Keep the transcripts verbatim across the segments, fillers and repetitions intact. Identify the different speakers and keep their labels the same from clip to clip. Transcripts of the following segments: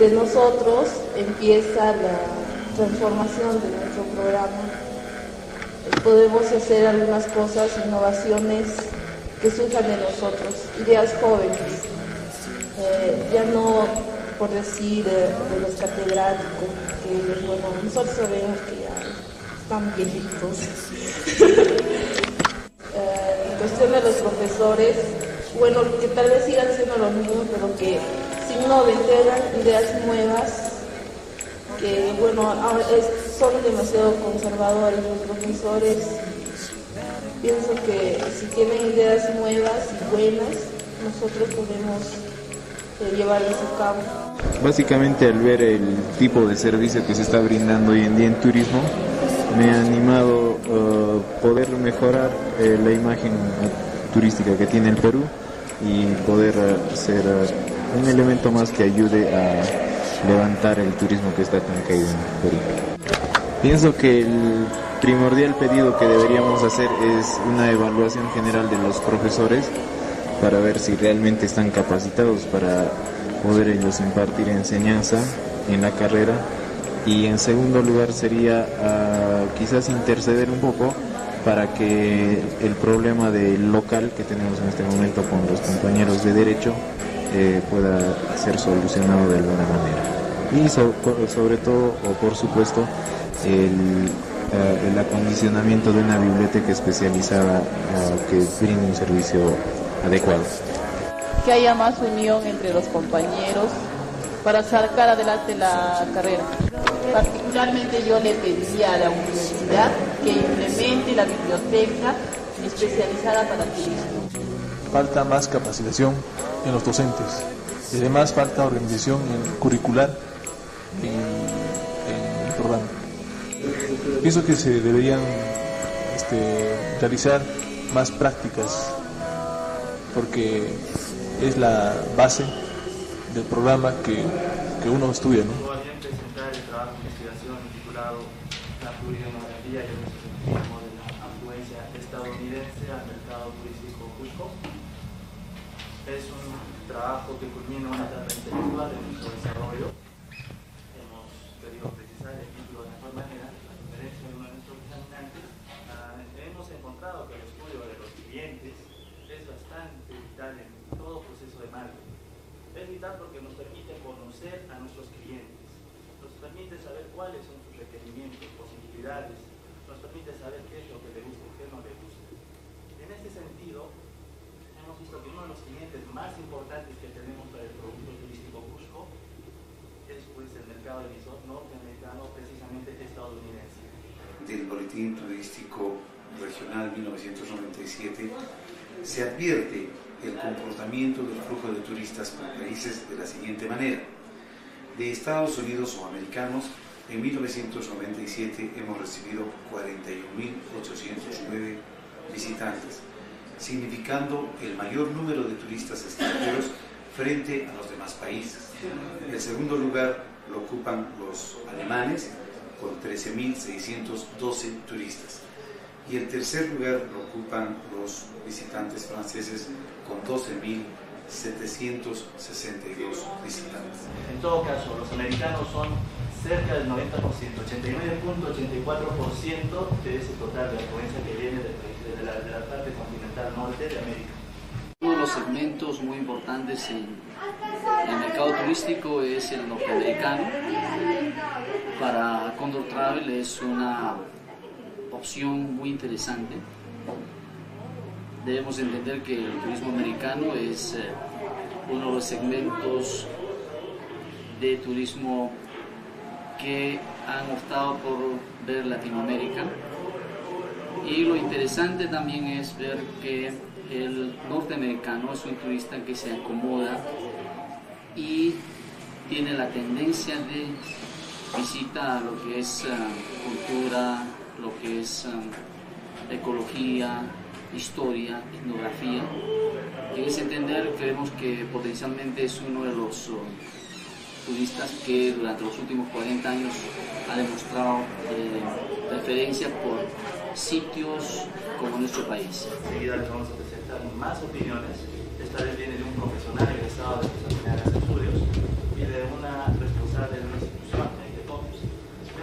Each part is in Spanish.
Speaker 1: desde nosotros empieza la transformación de nuestro programa. Podemos hacer algunas cosas, innovaciones que surjan de nosotros, ideas jóvenes, eh, ya no por decir eh, de los catedráticos, que bueno, nosotros sabemos que ya están viejitos. eh, en cuestión de los profesores, bueno, que tal vez sigan siendo los mismos, pero que se innoven, tengan ideas nuevas, que bueno, ahora es, son demasiado conservadores los profesores. Pienso que si tienen ideas nuevas y buenas, nosotros podemos eh, llevarlas a cabo.
Speaker 2: Básicamente, al ver el tipo de servicio que se está brindando hoy en día en turismo, me ha animado uh, poder mejorar eh, la imagen turística que tiene el Perú y poder uh, ser uh, un elemento más que ayude a levantar el turismo que está tan caído en Perú. Pienso que el primordial pedido que deberíamos hacer es una evaluación general de los profesores para ver si realmente están capacitados para poder ellos impartir enseñanza en la carrera, y en segundo lugar sería uh, quizás interceder un poco para que el problema del local que tenemos en este momento con los compañeros de derecho eh, pueda ser solucionado de alguna manera. Y so, sobre todo, o por supuesto, el, uh, el acondicionamiento de una biblioteca especializada uh, que brinde un servicio adecuado.
Speaker 3: Que haya más unión entre los compañeros para sacar adelante la carrera. Particularmente yo le pediría a la universidad que implemente la biblioteca especializada para turismo.
Speaker 4: Falta más capacitación en los docentes y además falta organización curricular en, en el programa. Pienso que se deberían este, realizar más prácticas porque es la base del programa que, que uno estudia, ¿no?
Speaker 5: Voy a presentar el trabajo de investigación titulado La pluridemografía y el sociolinguismo de la afluencia estadounidense al mercado turístico Cusco. Es un trabajo que culmina una etapa intelectual de nuestro desarrollo. Hemos querido precisar el título de mejor manera, la referencia de uno de nuestros examinantes. Uh, hemos encontrado que el estudio de los clientes es bastante vital en todo proceso de marketing. Es vital porque nos permite conocer a nuestros clientes, nos permite saber cuáles son sus requerimientos, posibilidades, nos permite saber qué es lo que le gusta y qué no le gusta. En este sentido, hemos visto que uno de los clientes más importantes que tenemos para el producto turístico Cusco es pues el mercado emisor norteamericano, precisamente estadounidense.
Speaker 6: Del Boletín Turístico Regional mil novecientos noventa y siete se advierte el comportamiento del flujo de turistas por países de la siguiente manera. De Estados Unidos o americanos, en mil novecientos noventa y siete hemos recibido cuarenta y un mil ochocientos nueve visitantes, significando el mayor número de turistas extranjeros frente a los demás países. El segundo lugar lo ocupan los alemanes, con trece mil seiscientos doce turistas. Y el tercer lugar lo ocupan los visitantes franceses con doce mil setecientos sesenta y dos visitantes.
Speaker 5: En todo caso, los americanos son cerca del noventa por ciento, ochenta y nueve punto ochenta y cuatro por ciento de ese total de afluencia que viene de, de, la, de la parte continental norte de América.
Speaker 7: Uno de los segmentos muy importantes en, en el mercado turístico es el norteamericano. Para Condor Travel es una opción muy interesante. Debemos entender que el turismo americano es eh, uno de los segmentos de turismo que han optado por ver Latinoamérica, y lo interesante también es ver que el norteamericano es un turista que se acomoda y tiene la tendencia de visita lo que es uh, cultura, lo que es uh, ecología, historia, etnografía. En ese entender creemos que potencialmente es uno de los uh, turistas que durante los últimos cuarenta años ha demostrado eh, preferencia por sitios como nuestro país.
Speaker 5: Enseguida les vamos a presentar más opiniones. Esta vez viene de un profesional egresado de los Estudios y de una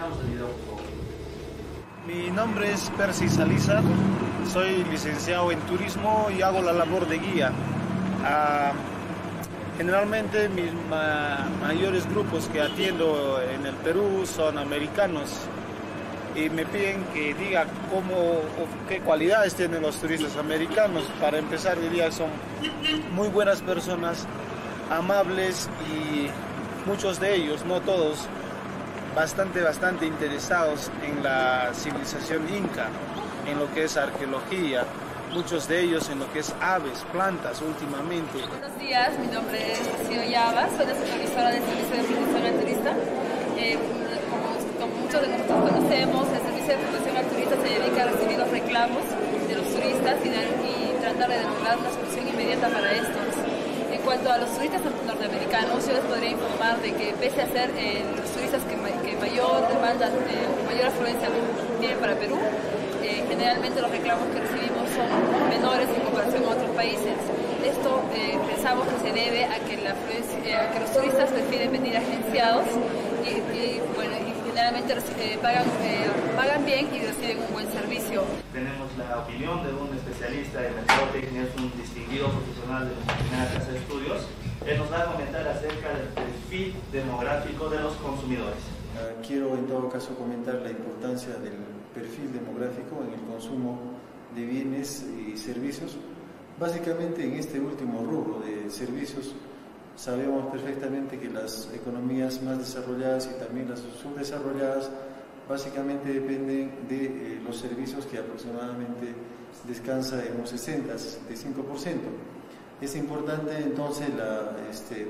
Speaker 5: Veamos el video, por favor.
Speaker 8: Mi nombre es Percy Salazar, soy licenciado en turismo y hago la labor de guía. Uh, generalmente mis ma mayores grupos que atiendo en el Perú son americanos y me piden que diga cómo o qué cualidades tienen los turistas americanos. Para empezar, diría que son muy buenas personas, amables y muchos de ellos, no todos, bastante, bastante interesados en la civilización inca, en lo que es arqueología, muchos de ellos en lo que es aves, plantas últimamente.
Speaker 9: Buenos días, mi nombre es Rocío Llava, soy la supervisora del Servicio de Protección al Turista. Eh, como, como muchos de nosotros conocemos, el Servicio de Protección al Turista se dedica a recibir los reclamos de los turistas y, de, y tratar de lograr una solución inmediata para estos. En cuanto a los turistas norteamericanos, yo les podría informar de que pese a ser eh, los turistas que, que mayor demanda, eh, mayor afluencia tienen para Perú, eh, generalmente los reclamos que recibimos son menores en comparación a otros países. Esto eh, pensamos que se debe a que, la, eh, a que los turistas prefieren venir agenciados y, y, bueno, y generalmente eh, pagan, eh, pagan bien y reciben un buen servicio.
Speaker 5: Tenemos la opinión de un especialista en mercadotecnia, es un distinguido profesional de nuestra primera casa de estudios. Él nos va a comentar acerca del perfil demográfico de los consumidores.
Speaker 10: Quiero en todo caso comentar la importancia del perfil demográfico en el consumo de bienes y servicios. Básicamente en este último rubro de servicios sabemos perfectamente que las economías más desarrolladas y también las subdesarrolladas básicamente dependen de eh, los servicios que aproximadamente descansa en un sesenta a sesenta y cinco por ciento. Es importante entonces la, este,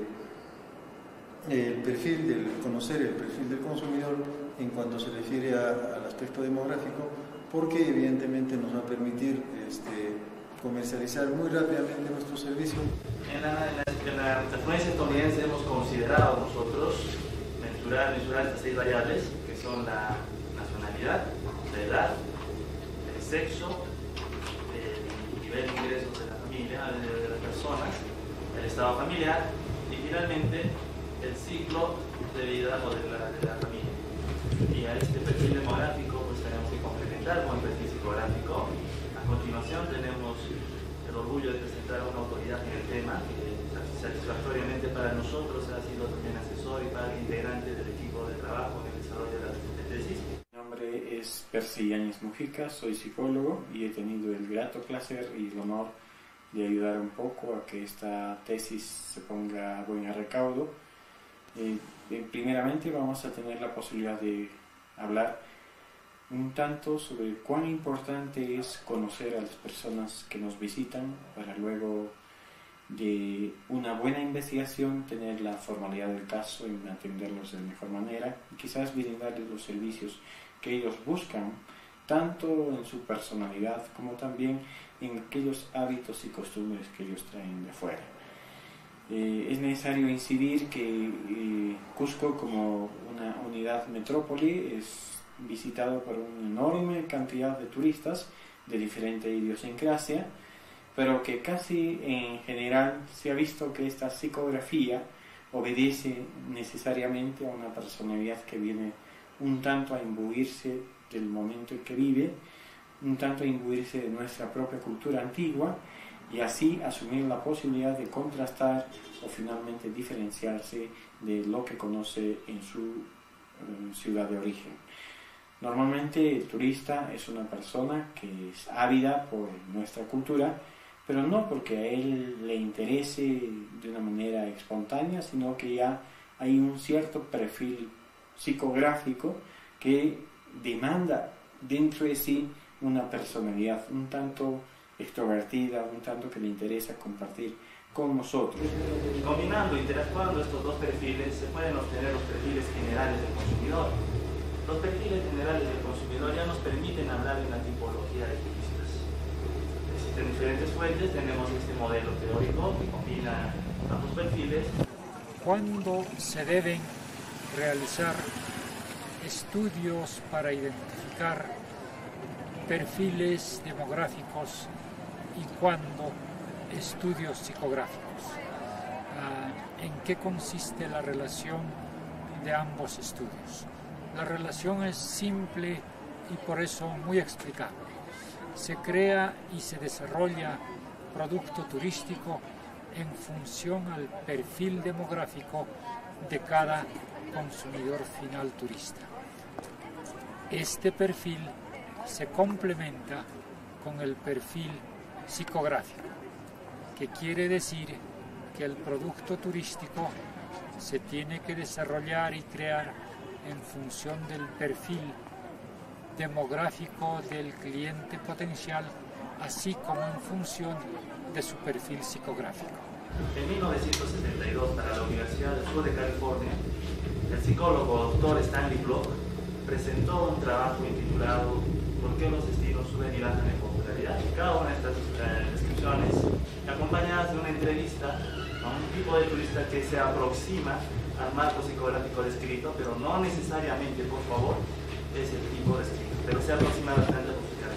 Speaker 10: el perfil del, conocer el perfil del consumidor en cuanto se refiere a, al aspecto demográfico, porque evidentemente nos va a permitir este, comercializar muy rápidamente nuestro servicio.
Speaker 5: En la, en la, en la afluencia estadounidense hemos considerado nosotros mensurar, mensurar estas seis variables, que son la nacionalidad, la edad, el sexo, el nivel de ingresos de la familia, de, de las personas, el estado familiar y finalmente el ciclo de vida o de la, de la familia. Y a este perfil demográfico pues tenemos que complementar con el perfil psicográfico. A continuación tenemos el orgullo de presentar a una autoridad en el tema que satisfactoriamente para nosotros ha sido también asesor y parte integrante del equipo de trabajo en el desarrollo de la de tesis.
Speaker 11: Mi nombre es Percy Yáñez Mujica, soy psicólogo y he tenido el grato placer y el honor de ayudar un poco a que esta tesis se ponga a buen recaudo. Eh, eh, primeramente vamos a tener la posibilidad de hablar un tanto sobre cuán importante es conocer a las personas que nos visitan para luego de una buena investigación tener la formalidad del caso y atenderlos de mejor manera y quizás brindarles los servicios que ellos buscan, tanto en su personalidad como también en aquellos hábitos y costumbres que ellos traen de fuera. Eh, es necesario incidir que eh, Cusco, como una unidad metrópoli, es visitado por una enorme cantidad de turistas de diferente idiosincrasia, pero que casi en general se ha visto que esta psicografía obedece necesariamente a una personalidad que viene un tanto a imbuirse del momento en que vive, un tanto a imbuirse de nuestra propia cultura antigua y así asumir la posibilidad de contrastar o finalmente diferenciarse de lo que conoce en su eh, ciudad de origen. Normalmente el turista es una persona que es ávida por nuestra cultura, pero no porque a él le interese de una manera espontánea, sino que ya hay un cierto perfil psicográfico que demanda dentro de sí una personalidad un tanto extrovertida, un tanto que le interesa compartir con nosotros.
Speaker 5: Combinando, interactuando estos dos perfiles, se pueden obtener los perfiles generales del consumidor. Los perfiles generales del consumidor ya nos permiten hablar de una tipología de turistas. Existen diferentes fuentes, tenemos este modelo teórico que combina ambos perfiles.
Speaker 12: ¿Cuándo se deben realizar estudios para identificar perfiles demográficos y cuándo estudios psicográficos? ¿En qué consiste la relación de ambos estudios? La relación es simple y por eso muy explicable. Se crea y se desarrolla producto turístico en función al perfil demográfico de cada consumidor final turista. Este perfil se complementa con el perfil psicográfico, que quiere decir que el producto turístico se tiene que desarrollar y crear en función del perfil demográfico del cliente potencial, así como en función de su perfil psicográfico.
Speaker 5: En mil novecientos setenta y dos, para la Universidad del Sur de California, el psicólogo doctor Stanley Block presentó un trabajo intitulado ¿Por qué los destinos suben y bajan en popularidad? Y cada una de estas eh, descripciones acompañadas de una entrevista a un tipo de turista que se aproxima al marco psicográfico descrito, pero no necesariamente, por favor, es el tipo descrito, pero se aproxima bastante a sus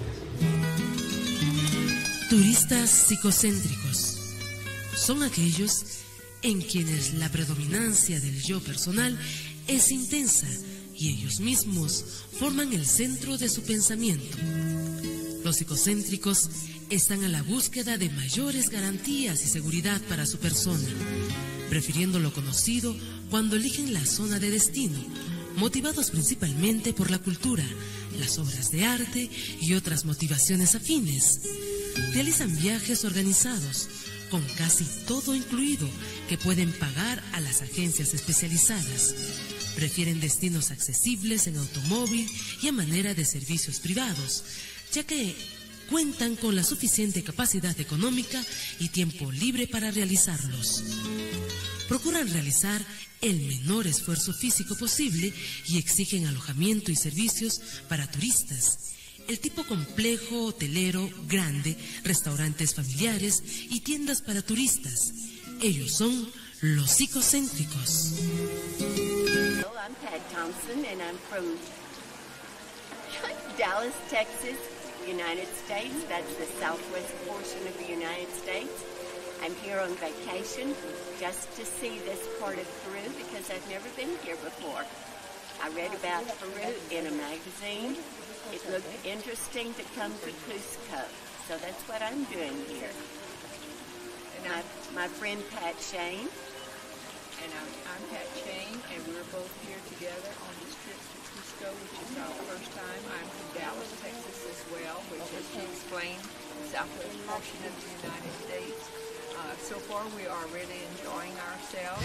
Speaker 5: características.
Speaker 13: Turistas psicocéntricos son aquellos en quienes la predominancia del yo personal es intensa y ellos mismos forman el centro de su pensamiento. Los psicocéntricos están a la búsqueda de mayores garantías y seguridad para su persona, prefiriendo lo conocido cuando eligen la zona de destino, motivados principalmente por la cultura, las obras de arte y otras motivaciones afines. Realizan viajes organizados, con casi todo incluido, que pueden pagar a las agencias especializadas. Prefieren destinos accesibles en automóvil y a manera de servicios privados, ya que cuentan con la suficiente capacidad económica y tiempo libre para realizarlos. Procuran realizar el menor esfuerzo físico posible y exigen alojamiento y servicios para turistas. El tipo complejo, hotelero, grande, restaurantes familiares y tiendas para turistas. Ellos son los psicocéntricos.
Speaker 14: Hello, I'm Pat Thompson and I'm from Dallas, Texas, United States. That's the southwest portion of the United States. I'm here on vacation just to see this part of Peru because I've never been here before. I read about Peru in a magazine. It looked interesting to come to Cusco, so that's what I'm doing here. And my, my friend Pat Shane.
Speaker 15: And I'm, I'm Pat Shane, and we're both here together on this trip to Cusco, which is our first time. I'm from Dallas, Texas as well, which, as he explained, the southwest portion of the United States. Uh, so far, we are really enjoying ourselves.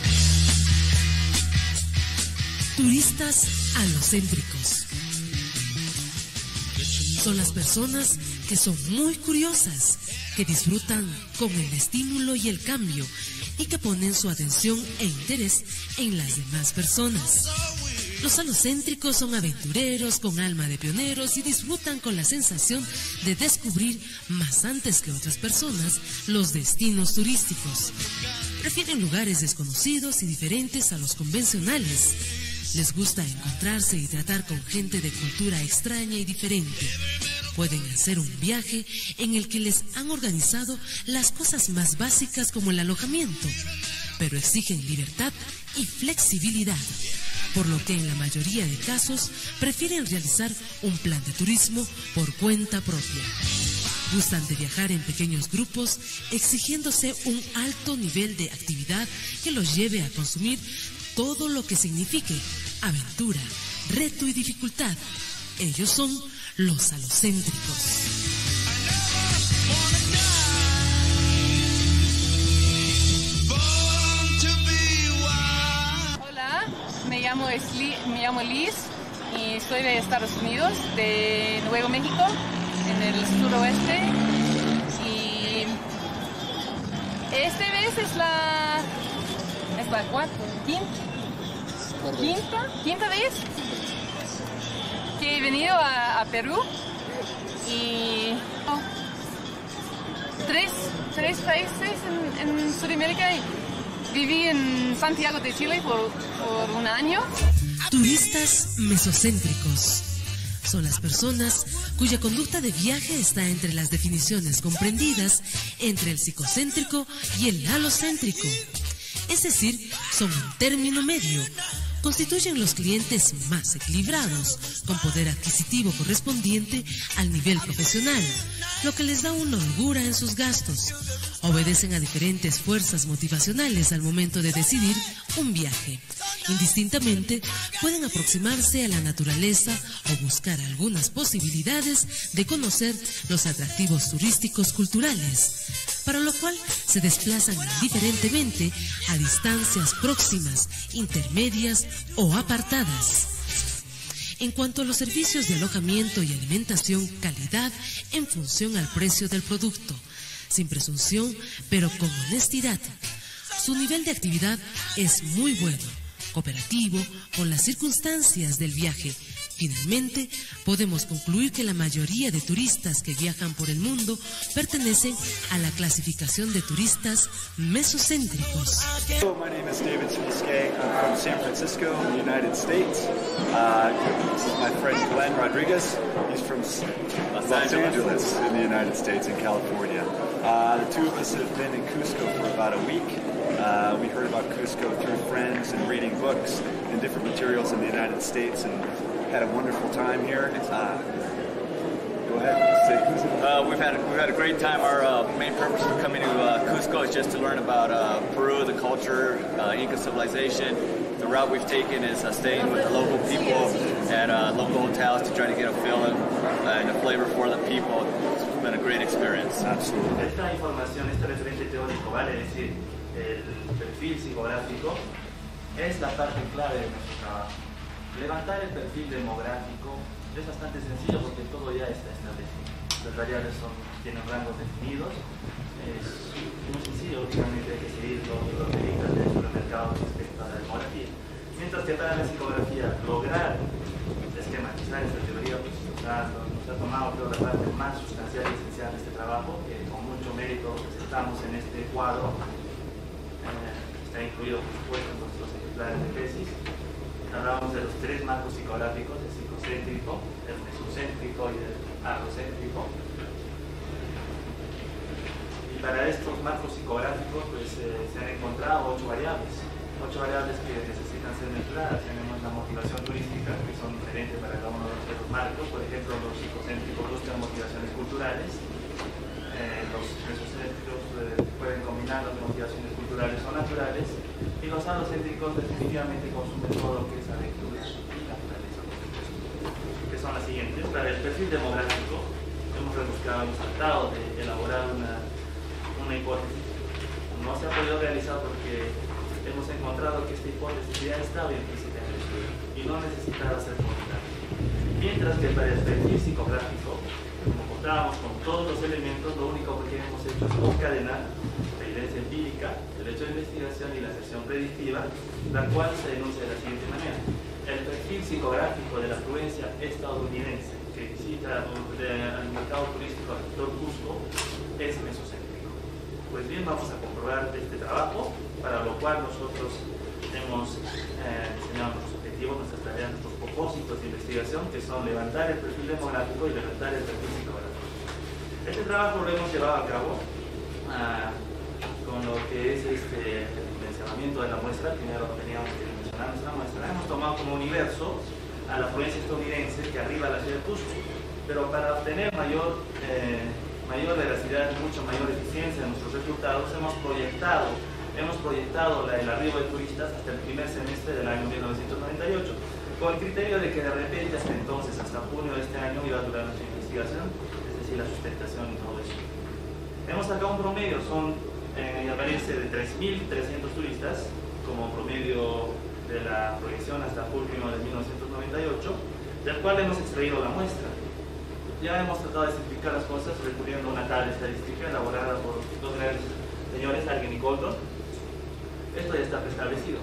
Speaker 13: Turistas alocéntricos. Son las personas que son muy curiosas, que disfrutan con el estímulo y el cambio y que ponen su atención e interés en las demás personas. Los alocéntricos son aventureros con alma de pioneros y disfrutan con la sensación de descubrir más antes que otras personas los destinos turísticos. Prefieren lugares desconocidos y diferentes a los convencionales. Les gusta encontrarse y tratar con gente de cultura extraña y diferente. Pueden hacer un viaje en el que les han organizado las cosas más básicas como el alojamiento, pero exigen libertad y flexibilidad, por lo que en la mayoría de casos prefieren realizar un plan de turismo por cuenta propia. Gustan de viajar en pequeños grupos, exigiéndose un alto nivel de actividad que los lleve a consumir todo lo que signifique aventura, reto y dificultad. Ellos son los alocéntricos.
Speaker 16: Hola, me llamo, Esli, me llamo Liz y soy de Estados Unidos, de Nuevo México, en el suroeste. Y esta vez es la... ¿Es la cuarta? ¿Quinta? ¿Quinta? ¿Quinta vez? Que he venido a, a Perú y oh, tres, tres países en, en Sudamérica. Viví en Santiago de Chile por, por un año.
Speaker 13: Turistas mesocéntricos son las personas cuya conducta de viaje está entre las definiciones comprendidas entre el psicocéntrico y el alocéntrico. Es decir, son un término medio, constituyen los clientes más equilibrados, con poder adquisitivo correspondiente al nivel profesional, lo que les da una holgura en sus gastos. Obedecen a diferentes fuerzas motivacionales al momento de decidir un viaje. Indistintamente, pueden aproximarse a la naturaleza o buscar algunas posibilidades de conocer los atractivos turísticos culturales, para lo cual se desplazan indiferentemente a distancias próximas, intermedias o apartadas. En cuanto a los servicios de alojamiento y alimentación, calidad en función al precio del producto, sin presunción, pero con honestidad. Su nivel de actividad es muy bueno, cooperativo con las circunstancias del viaje. Finalmente, podemos concluir que la mayoría de turistas que viajan por el mundo pertenecen a la clasificación de turistas mesocéntricos.
Speaker 17: Hello, my name is David Swiskay. I'm from San Francisco in the United States. Uh, this is my friend Glenn Rodriguez. He's from Los Angeles in the United States, in California. Uh, the two of us have been in Cusco for about a week. Uh, we heard about Cusco through friends and reading books and different materials in the United States, and had a wonderful time here. Uh, go ahead. Say Cusco.
Speaker 18: Uh, we've had a, we've had a great time. Our uh, main purpose for coming to uh, Cusco is just to learn about uh, Peru, the culture, uh, Inca civilization. The route we've taken is uh, staying with the local people at uh, local hotels to try to get a feeling uh, and a flavor for the people. It's been a great experience.
Speaker 17: Absolutely.
Speaker 5: Esta información, este referente teórico, vale decir, el perfil psicográfico, es la parte clave de nuestro trabajo. Levantar el perfil demográfico es bastante sencillo porque todo ya está establecido. Las variables son, tienen rangos definidos. Es muy sencillo, únicamente hay que seguir los medidas del supermercado respecto a la demografía. Mientras que para la psicografía, lograr esquematizar esta teoría, pues nos ha, nos ha tomado creo, la parte más sustancial y esencial de este trabajo, que con mucho mérito presentamos en este cuadro. Eh, está incluido, por supuesto, en nuestros ejemplares de tesis. Hablábamos de los tres marcos psicográficos, el psicocéntrico, el mesocéntrico y el agrocéntrico. Y para estos marcos psicográficos pues, eh, se han encontrado ocho variables, ocho variables que necesitan ser mezcladas. Tenemos la motivación turística, que son diferentes para cada uno de los marcos. Por ejemplo, los psicocéntricos buscan motivaciones culturales, eh, los mesocéntricos eh, pueden combinar las motivaciones culturales o naturales, y los alocéntricos definitivamente consumen todo lo que es aventura y naturaleza, que son las siguientes. Para el perfil demográfico hemos rebuscado, hemos tratado de elaborar una, una hipótesis. No se ha podido realizar porque hemos encontrado que esta hipótesis ya estaba implícita en el estudio y no necesitaba ser formulada. Mientras que para el perfil psicográfico, como contábamos con todos los elementos, lo único que hemos hecho es concadenar la evidencia empírica, el hecho de investigación y la sección predictiva, la cual se denuncia de la siguiente manera. El perfil psicográfico de la afluencia estadounidense que visita al mercado turístico del sector Cusco es mesocéntrico. Pues bien, vamos a comprobar este trabajo, para lo cual nosotros hemos eh, diseñado nuestros objetivos, nuestras tareas, nuestros propósitos de investigación, que son levantar el perfil demográfico y levantar el perfil psicográfico. Este trabajo lo hemos llevado a cabo uh, con lo que es este, el dimensionamiento de la muestra. Primero teníamos que dimensionar nuestra muestra. Hemos tomado como universo a la afluencia estadounidense que arriba a la ciudad de Cusco, pero para obtener mayor, eh, mayor veracidad, mucho mayor eficiencia en nuestros resultados, hemos proyectado hemos proyectado la, el arribo de turistas hasta el primer semestre del año mil novecientos noventa y ocho, con el criterio de que de repente hasta entonces, hasta junio de este año, iba a durar nuestra investigación, es decir, la sustentación y todo eso. Hemos sacado un promedio, son eh, aparece de tres mil trescientos turistas como promedio de la proyección hasta junio de mil novecientos noventa y ocho, del cual hemos extraído la muestra. Ya hemos tratado de simplificar las cosas recurriendo a una tabla estadística elaborada por dos grandes señores, Alguien y Colton. Esto ya está preestablecido.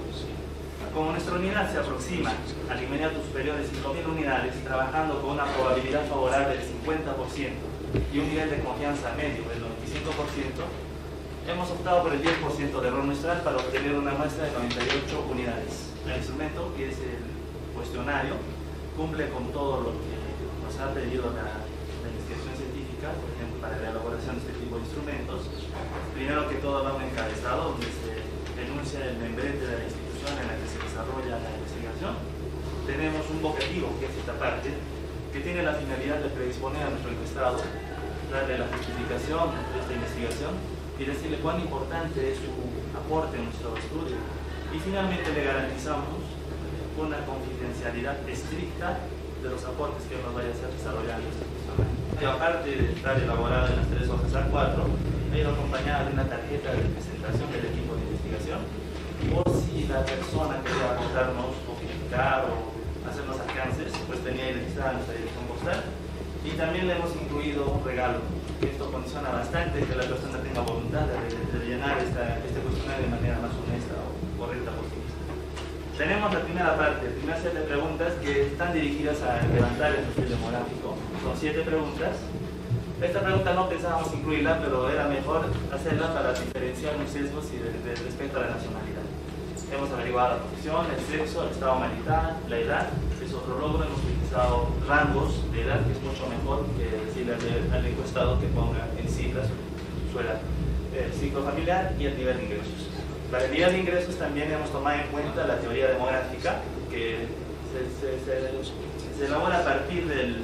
Speaker 5: Como nuestra unidad se aproxima al inmediato superior de cinco mil unidades, trabajando con una probabilidad favorable del cincuenta por ciento y un nivel de confianza medio del noventa y cinco por ciento, hemos optado por el diez por ciento de error muestral para obtener una muestra de noventa y ocho unidades. El instrumento, que es el cuestionario, cumple con todo lo que nos ha pedido la, la investigación científica, por ejemplo, para la elaboración de este tipo de instrumentos. Primero que todo va un encabezado donde se denuncia el membrete de la institución institución en la que se desarrolla la investigación. Tenemos un vocativo, que es esta parte, que tiene la finalidad de predisponer a nuestro encuestado, darle la justificación de esta investigación y decirle cuán importante es su aporte en nuestro estudio. Y finalmente le garantizamos una confidencialidad estricta de los aportes que nos vaya a estar desarrollando esta persona. Y aparte de estar elaborada en las tres hojas A cuatro, ha ido acompañada de una tarjeta de presentación del equipo de investigación, por si la persona quería aportarnos o criticar o hacernos alcances, pues tenía registrada nuestra dirección postal. Y también le hemos incluido un regalo, que esto condiciona bastante que la persona tenga voluntad de, de llenar esta, este cuestionario de manera más honesta o correcta posible. Tenemos la primera parte, el primer set de preguntas que están dirigidas a levantar el perfil demográfico. Son siete preguntas. Esta pregunta no pensábamos incluirla, pero era mejor hacerla para diferenciar los sesgos y de, de respecto a la nacionalidad. Hemos averiguado la profesión, el sexo, el estado marital, la edad. Es otro logro. Hemos utilizado rangos de edad, que es mucho mejor que decirle al, al encuestado que ponga en cifras su edad, el ciclo familiar y el nivel de ingresos. Para el nivel de ingresos también hemos tomado en cuenta la teoría demográfica, que se, se, se, se elabora a partir del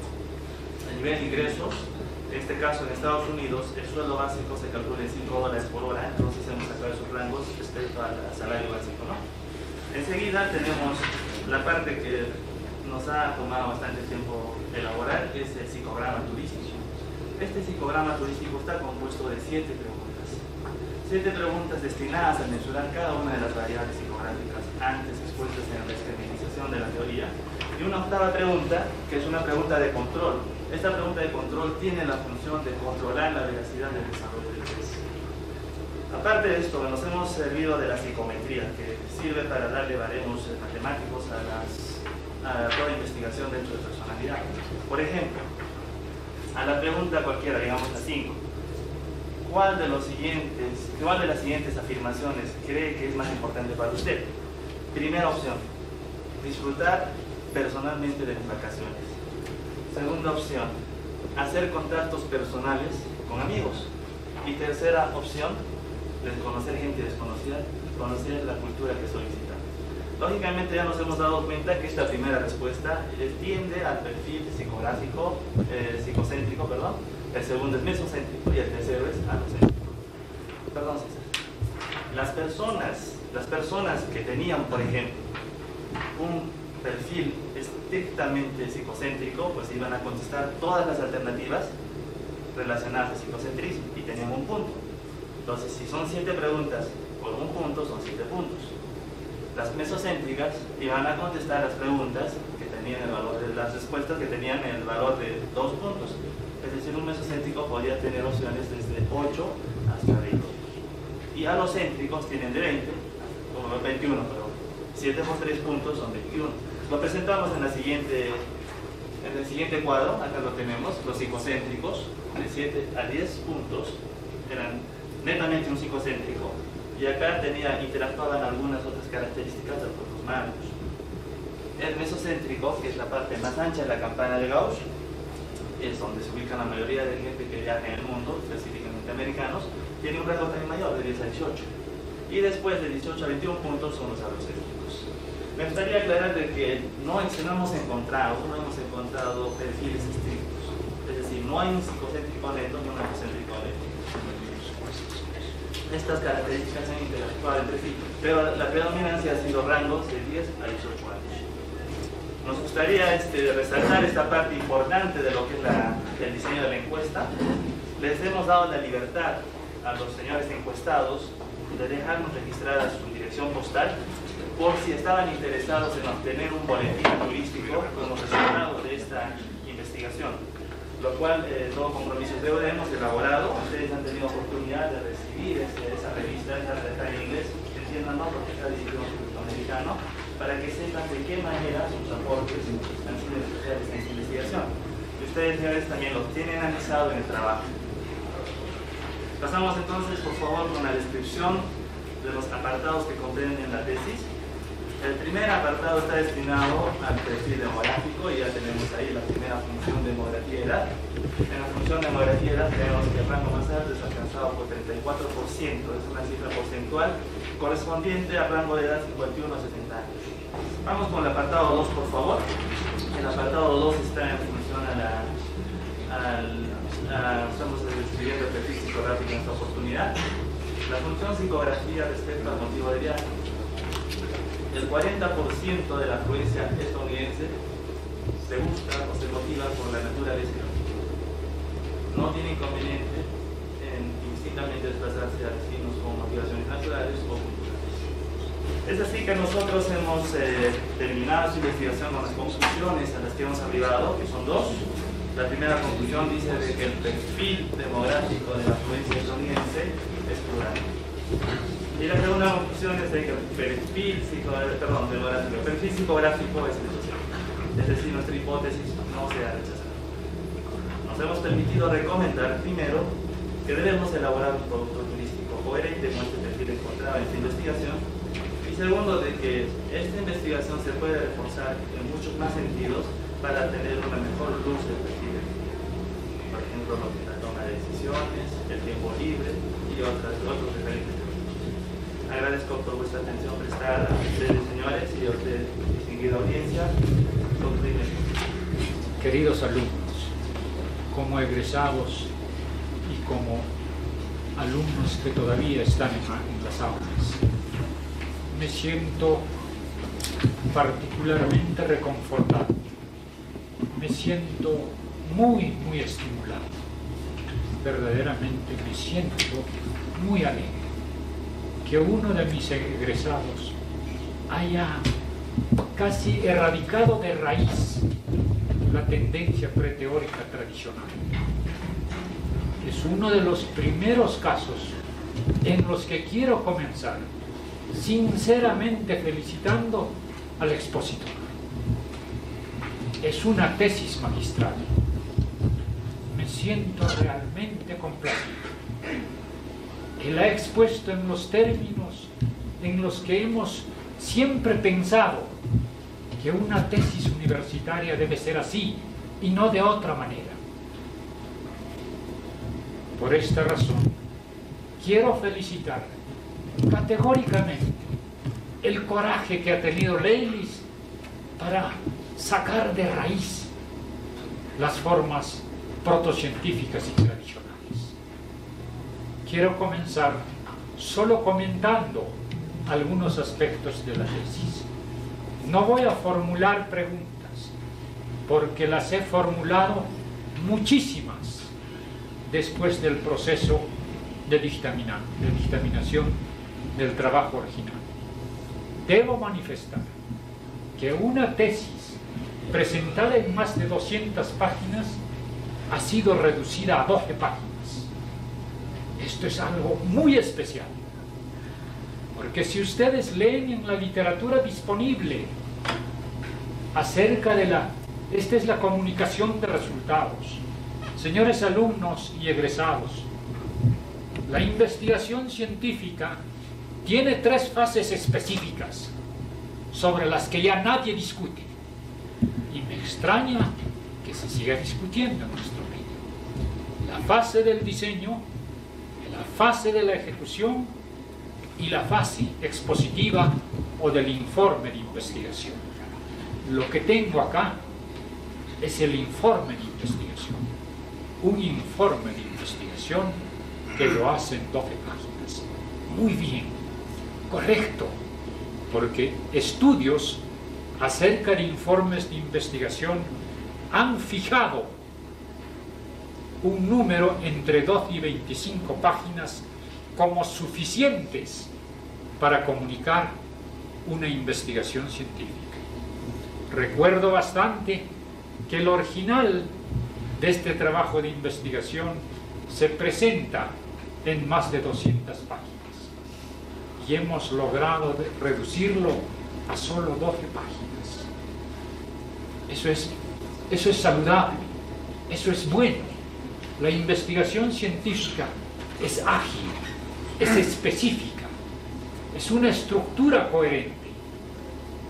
Speaker 5: nivel de ingresos. En este caso, en Estados Unidos, el sueldo básico se calcula en cinco dólares por hora, entonces hemos sacado esos rangos respecto al salario básico, ¿no? Enseguida tenemos la parte que nos ha tomado bastante tiempo elaborar, es el psicograma turístico. Este psicograma turístico está compuesto de siete preguntas. Siete preguntas destinadas a mensurar cada una de las variables psicográficas antes expuestas en la experimentación de la teoría. Y una octava pregunta, que es una pregunta de control. Esta pregunta de control tiene la función de controlar la veracidad del desarrollo del test. Aparte de esto, nos hemos servido de la psicometría, que sirve para darle baremos matemáticos a, las, a toda investigación dentro de personalidad. Por ejemplo, a la pregunta cualquiera, digamos a cinco, ¿cuál de, los siguientes, ¿cuál de las siguientes afirmaciones cree que es más importante para usted? Primera opción, disfrutar personalmente de las vacaciones. Segunda opción, hacer contactos personales con amigos. Y tercera opción, conocer gente desconocida, conocer la cultura que solicita. Lógicamente ya nos hemos dado cuenta que esta primera respuesta tiende al perfil psicográfico, eh, psicocéntrico, perdón. El segundo es mesocéntrico y el tercero es alocéntrico. Perdón, César. Las personas, las personas que tenían, por ejemplo, un perfil estrictamente psicocéntrico, pues iban a contestar todas las alternativas relacionadas al psicocentrismo y tenían un punto. Entonces, si son siete preguntas por un punto, son siete puntos. Las mesocéntricas iban a contestar las preguntas que tenían el valor de las respuestas que tenían el valor de dos puntos. Es decir, un mesocéntrico podía tener opciones desde ocho hasta veinte. Y alocéntricos tienen de veinte, como veintiuno, pero siete por tres puntos son veintiuno. Lo presentamos en, la siguiente, en el siguiente cuadro, acá lo tenemos, los psicocéntricos, de siete a diez puntos, eran netamente un psicocéntrico, y acá tenía, interactuaban algunas otras características de los humanos. El mesocéntrico, que es la parte más ancha de la campana de Gauss, es donde se ubica la mayoría de gente que viaja en el mundo, específicamente americanos, tiene un rango también mayor, de diez a dieciocho. Y después de dieciocho a veintiuno puntos son los alocéntricos. Me gustaría aclarar de que no, no hemos encontrado, no hemos encontrado perfiles estrictos. Es decir, no hay un psicocéntrico neto ni un alocéntrico neto. Estas características se han interactuado entre sí, pero la predominancia ha sido rangos de diez a dieciocho años. Nos gustaría este, resaltar esta parte importante de lo que es la, el diseño de la encuesta. Les hemos dado la libertad a los señores encuestados de dejarnos registrada su dirección postal por si estaban interesados en obtener un boletín turístico como resultado de esta investigación, lo cual eh, todo compromiso de deuda hemos elaborado. Ustedes han tenido oportunidad de recibir este, esa revista, esta revista en inglés, entiéndanlo porque está dirigido a un público americano, para que sepan de qué manera sus aportes han sido especiales en esta investigación. Y ustedes, señores, también los tienen analizado en el trabajo. Pasamos entonces, por favor, con la descripción de los apartados que comprenden la tesis. El primer apartado está destinado al perfil demográfico y ya tenemos ahí la primera función demografía y edad. En la función demografía y edad tenemos que el rango más alto es alcanzado por treinta y cuatro por ciento, es una cifra porcentual correspondiente al rango de edad cincuenta y uno a setenta años. Vamos con el apartado dos, por favor. El apartado dos está en función a la... Al, a, estamos describiendo el perfil psicográfico en esta oportunidad. La función psicografía respecto al motivo de viaje. El cuarenta por ciento de la afluencia estadounidense se busca o se motiva por la naturaleza. No tiene inconveniente en indistintamente desplazarse a destinos con motivaciones naturales o culturales. Es así que nosotros hemos eh, terminado su investigación con las conclusiones a las que hemos arribado, que son dos. La primera conclusión dice de que el perfil demográfico de la afluencia estadounidense es plural. Y la segunda conclusión es de que el perfil, perdón, demográfico, el perfil psicográfico es social. Es decir, nuestra hipótesis no se ha rechazado. Nos hemos permitido recomendar, primero, que debemos elaborar un producto turístico coherente con este perfil encontrado en esta investigación. Y segundo, de que esta investigación se puede reforzar en muchos más sentidos para tener una mejor luz del perfil. Por ejemplo, la toma de decisiones, el tiempo libre y otras, otros diferentes temas. Agradezco por vuestra atención prestada a ustedes, señores, y a ustedes, distinguida audiencia.
Speaker 12: Queridos alumnos, como egresados y como alumnos que todavía están en las aulas, me siento particularmente reconfortado. Me siento muy, muy estimulado. Verdaderamente me siento muy alegre que uno de mis egresados haya casi erradicado de raíz la tendencia preteórica tradicional. Es uno de los primeros casos en los que quiero comenzar sinceramente felicitando al expositor. Es una tesis magistral. Me siento realmente complacido. Él ha expuesto en los términos en los que hemos siempre pensado que una tesis universitaria debe ser así y no de otra manera. Por esta razón, quiero felicitar categóricamente el coraje que ha tenido Leilis para sacar de raíz las formas protocientíficas y tradicionales. Quiero comenzar solo comentando algunos aspectos de la tesis. No voy a formular preguntas, porque las he formulado muchísimas después del proceso de, dictamina, de dictaminación del trabajo original. Debo manifestar que una tesis presentada en más de doscientas páginas ha sido reducida a doce páginas. Esto es algo muy especial, porque si ustedes leen en la literatura disponible acerca de la... Esta es la comunicación de resultados. Señores alumnos y egresados, la investigación científica tiene tres fases específicas sobre las que ya nadie discute. Y me extraña que se siga discutiendo en nuestro medio. La fase del diseño, la fase de la ejecución y la fase expositiva o del informe de investigación. Lo que tengo acá es el informe de investigación. Un informe de investigación que lo hace en doce páginas. Muy bien, correcto, porque estudios acerca de informes de investigación han fijado un número entre doce y veinticinco páginas como suficientes para comunicar una investigación científica. Recuerdo bastante que el original de este trabajo de investigación se presenta en más de doscientas páginas y hemos logrado reducirlo a solo doce páginas. Eso es, eso es saludable, eso es bueno. La investigación científica es ágil, es específica, es una estructura coherente.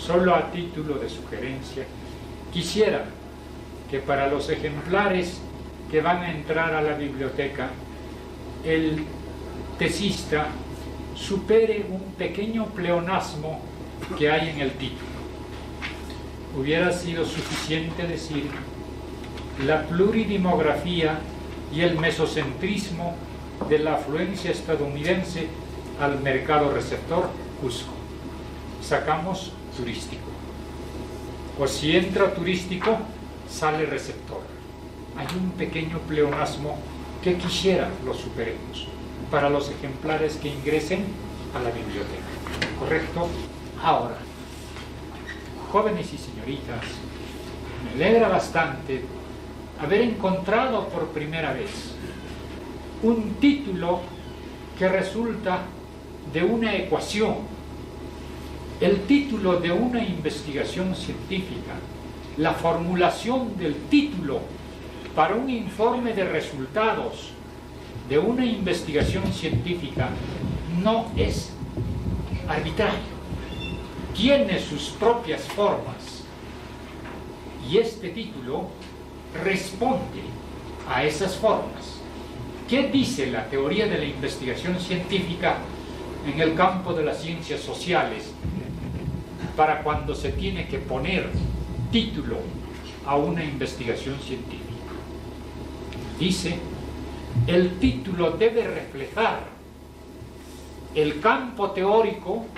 Speaker 12: solo a título de sugerencia, quisiera que para los ejemplares que van a entrar a la biblioteca, el tesista supere un pequeño pleonasmo que hay en el título. Hubiera sido suficiente decir la pluridimografía y el mesocentrismo de la afluencia estadounidense al mercado receptor Cusco. Sacamos turístico. O si entra turístico, sale receptor. Hay un pequeño pleonasmo que quisiera lo superemos para los ejemplares que ingresen a la biblioteca. ¿Correcto? Ahora, jóvenes y señoritas, me alegra bastante haber encontrado por primera vez un título que resulta de una ecuación, el título de una investigación científica, la formulación del título para un informe de resultados de una investigación científica no es arbitrario, tiene sus propias formas y este título responde a esas formas. ¿Qué dice la teoría de la investigación científica en el campo de las ciencias sociales para cuando se tiene que poner título a una investigación científica? Dice, el título debe reflejar el campo teórico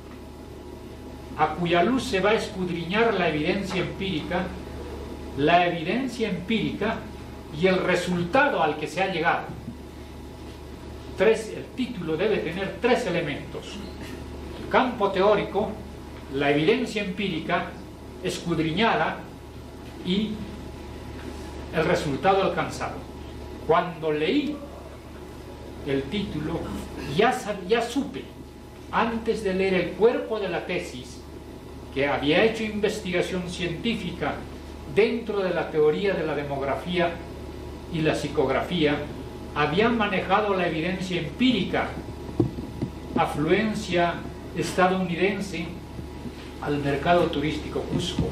Speaker 12: a cuya luz se va a escudriñar la evidencia empírica, la evidencia empírica y el resultado al que se ha llegado. Tres, el título debe tener tres elementos: el campo teórico, la evidencia empírica escudriñada y el resultado alcanzado. Cuando leí el título, ya, ya supe, antes de leer el cuerpo de la tesis, que había hecho investigación científica dentro de la teoría de la demografía y la psicografía, había manejado la evidencia empírica, afluencia estadounidense al mercado turístico Cusco,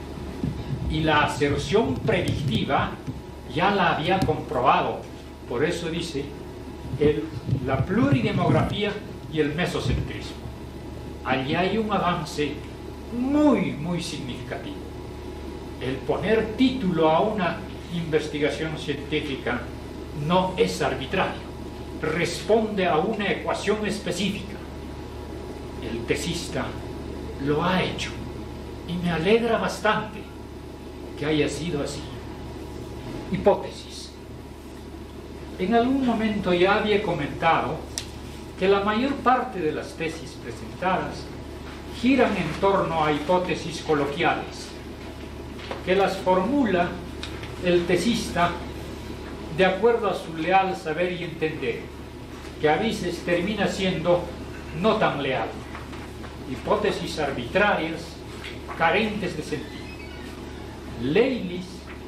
Speaker 12: y la aserción predictiva ya la había comprobado. Por eso dice el, la pluridemografía y el mesocentrismo. Allí hay un avance muy, muy significativo. El poner título a una investigación científica no es arbitrario, responde a una ecuación específica. El tesista lo ha hecho y me alegra bastante que haya sido así. Hipótesis. En algún momento ya había comentado que la mayor parte de las tesis presentadas giran en torno a hipótesis coloquiales, que las formula el tesista de acuerdo a su leal saber y entender, que a veces termina siendo no tan leal. Hipótesis arbitrarias, carentes de sentido. Leilis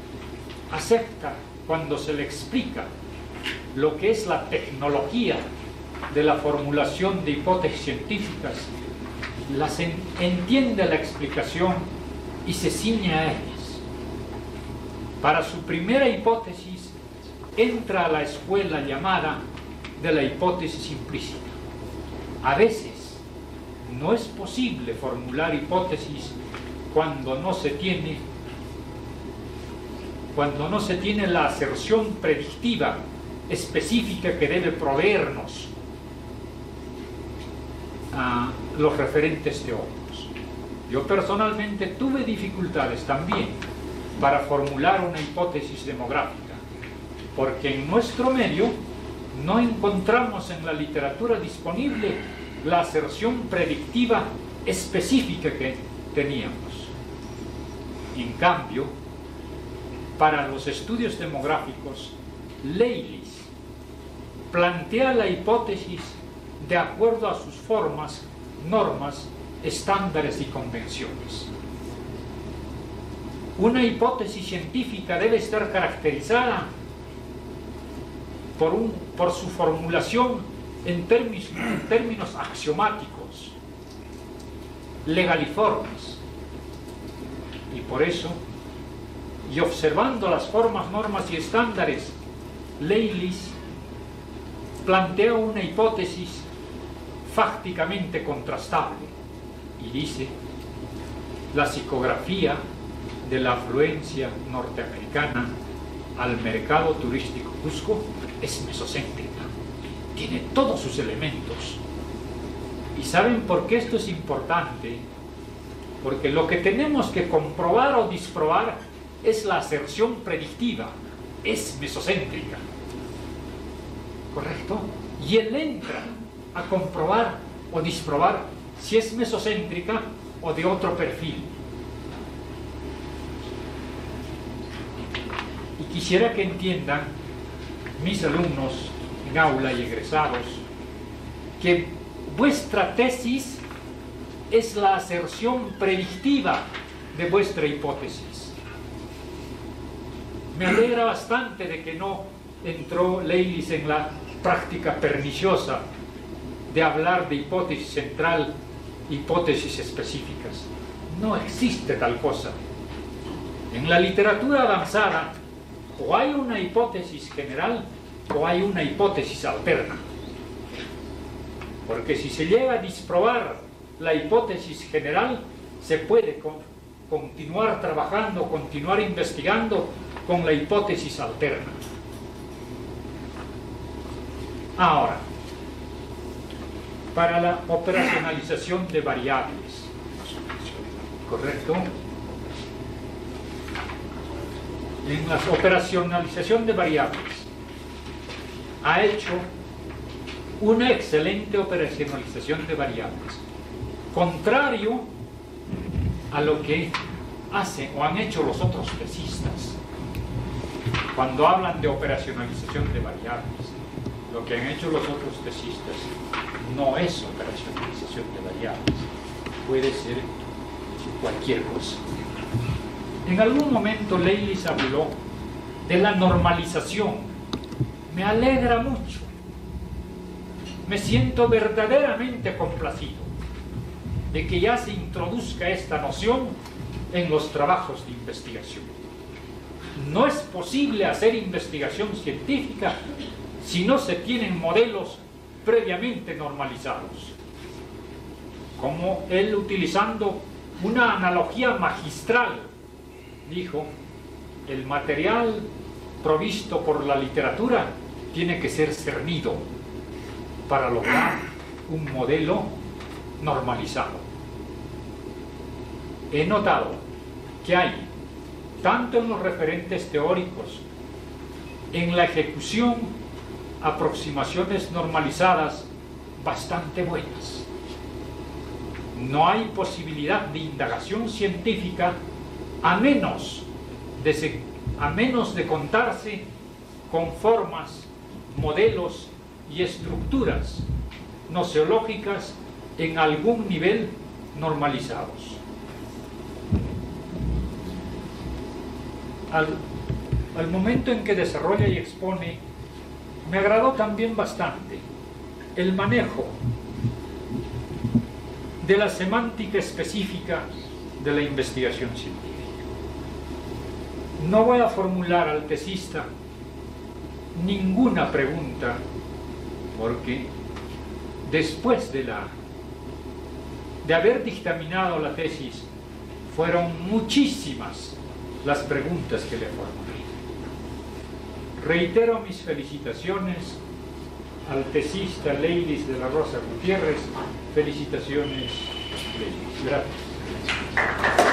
Speaker 12: acepta cuando se le explica lo que es la tecnología de la formulación de hipótesis científicas, las en, entiende la explicación y se ciñe a ellas. Para su primera hipótesis entra a la escuela llamada de la hipótesis implícita. A veces no es posible formular hipótesis cuando no se tiene cuando no se tiene la aserción predictiva específica que debe proveernos a los referentes teóricos. Yo personalmente tuve dificultades también para formular una hipótesis demográfica, porque en nuestro medio no encontramos en la literatura disponible la aserción predictiva específica que teníamos. En cambio, para los estudios demográficos, Leilis plantea la hipótesis de acuerdo a sus formas, normas, estándares y convenciones. Una hipótesis científica debe estar caracterizada por, un, por su formulación en términos, en términos axiomáticos, legaliformes, Y por eso, y observando las formas, normas y estándares, Leilis plantea una hipótesis fácticamente contrastable y dice: la psicografía de la afluencia norteamericana al mercado turístico Cusco es mesocéntrica, tiene todos sus elementos. ¿Y saben por qué esto es importante? Porque lo que tenemos que comprobar o disprobar es la aserción predictiva, es mesocéntrica, ¿correcto? Y él entra a comprobar o disprobar si es mesocéntrica o de otro perfil. Y quisiera que entiendan mis alumnos en aula y egresados que vuestra tesis es la aserción predictiva de vuestra hipótesis. Me alegra bastante de que no entró Leilis en la práctica perniciosa de hablar de hipótesis central, hipótesis específicas. No existe tal cosa. En la literatura avanzada, o hay una hipótesis general o hay una hipótesis alterna. Porque si se llega a disprobar la hipótesis general, se puede con, continuar trabajando, continuar investigando con la hipótesis alterna. Ahora, para la operacionalización de variables, ¿correcto? En la operacionalización de variables ha hecho una excelente operacionalización de variables, contrario a lo que hacen o han hecho los otros tesistas. Cuando hablan de operacionalización de variables, lo que han hecho los otros tesistas no es operacionalización de variables, puede ser cualquier cosa. En algún momento Leilis habló de la normalización. Me alegra mucho. Me siento verdaderamente complacido de que ya se introduzca esta noción en los trabajos de investigación. No es posible hacer investigación científica si no se tienen modelos previamente normalizados. Como él, utilizando una analogía magistral, dijo: el material provisto por la literatura tiene que ser cernido para lograr un modelo normalizado. He notado que hay, tanto en los referentes teóricos, en la ejecución, aproximaciones normalizadas bastante buenas. No hay posibilidad de indagación científica a menos de, se, a menos de contarse con formas, modelos y estructuras noceológicas en algún nivel normalizados. Al, al momento en que desarrolla y expone, me agradó también bastante el manejo de la semántica específica de la investigación científica. No voy a formular al tesista ninguna pregunta, porque después de, la, de haber dictaminado la tesis, fueron muchísimas las preguntas que le formulé. Reitero mis felicitaciones al tesista Leilis de la Rosa Gutiérrez. Felicitaciones, Leilis. Gracias.